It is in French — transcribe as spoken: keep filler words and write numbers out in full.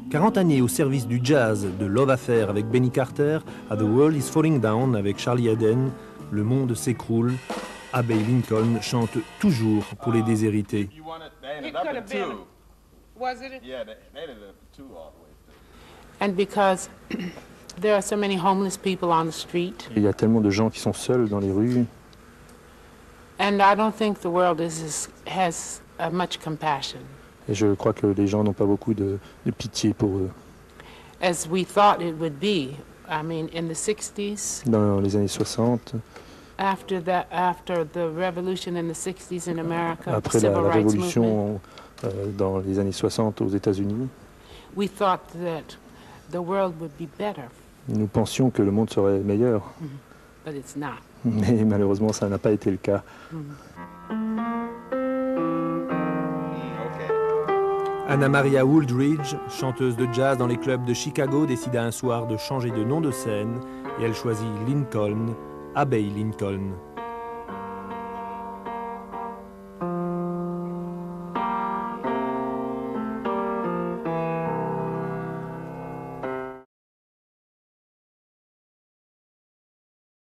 quarante années au service du jazz, de Love Affair avec Benny Carter, à The World is Falling Down avec Charlie Haden, Le monde s'écroule, Abbey Lincoln chante toujours pour les déshérités. And because there are so many homeless people on the street. Il y a tellement de gens qui sont seuls dans les rues. And I don't think the world is, is, has uh, much compassion. Et je crois que les gens n'ont pas beaucoup de, de pitié pour eux. As we thought it would be, I mean, in the sixties. Dans les années soixante. After the after the revolution in the sixties in America. Après la, la révolution euh, dans les années soixante aux États-Unis. We thought that the world would be better. Nous pensions que le monde serait meilleur. Mm-hmm. But it's not. Mais malheureusement, ça n'a pas été le cas. Mm-hmm. Anna Maria Wooldridge, chanteuse de jazz dans les clubs de Chicago, décida un soir de changer de nom de scène et elle choisit Lincoln, Abbey Lincoln.